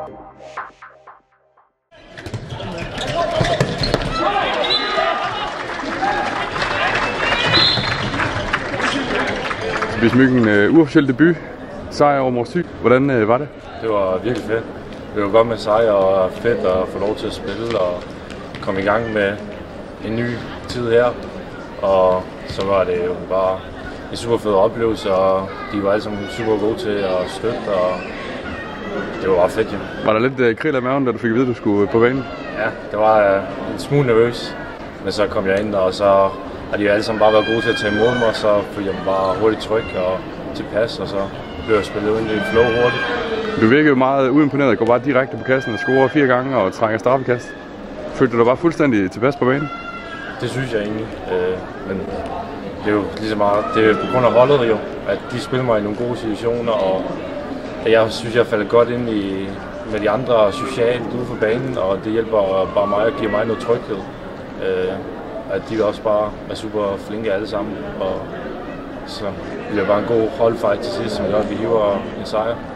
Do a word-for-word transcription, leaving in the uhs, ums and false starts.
Vi smykker en uh, uofficiel debut, sejr over Mors Thy. Hvordan uh, var det? Det var virkelig fedt. Det var godt med sejr og fedt at få lov til at spille og komme i gang med en ny tid her. Og så var det jo bare en super fed oplevelse, og de var alle sammen super gode til at støtte, og det var bare fedt. Ja. Var der lidt uh, krill af maven, da du fik at vide, at du skulle på banen? Ja, det var uh, en smule nervøs, men så kom jeg ind, og så har de jo alle sammen bare været gode til at tage imod mig, og så følte jeg mig bare hurtigt tryg og tilpas, og så blev jeg spillet ind i en flow hurtigt. Du virkede jo meget uimponeret, går bare direkte på kassen og scorer fire gange og trækker straffekast. Følte du dig bare fuldstændig tilpas på banen? Det synes jeg egentlig, øh, men det er jo lige så meget, det er på grund af holdet jo, at de spiller mig i nogle gode situationer, og jeg synes, jeg falder godt ind i, med de andre socialt ude for banen, og det hjælper bare mig og giver mig noget tryghed. Øh, at de også bare er super flinke alle sammen, og så bliver det bare en god holdfight til sidst, som gør, at vi hiver en sejr.